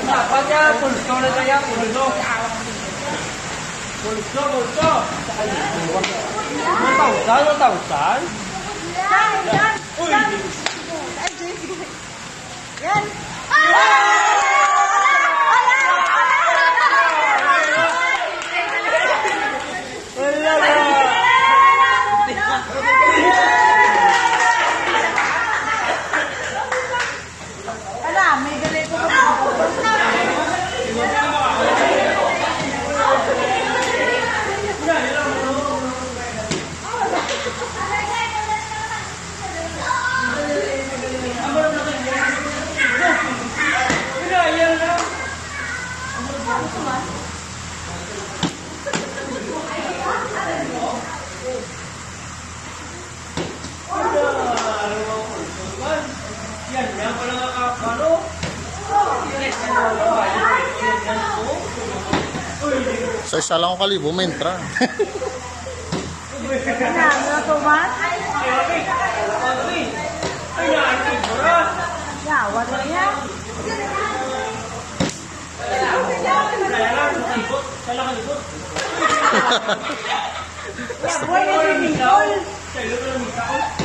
Dapat ya, pulso na kaya, pulso. Pulso, pulso. Matausan? Yan! Uy! Yan! May galing ko Yan pala nakakano. Sa isa lang ko kalibo, may entra. Tomat? Ay, naantig mo na. Yawan na yan. Kaya lang, nakalibot. Kaya lang kalibot. Yawan na yung Sa ilo ko lang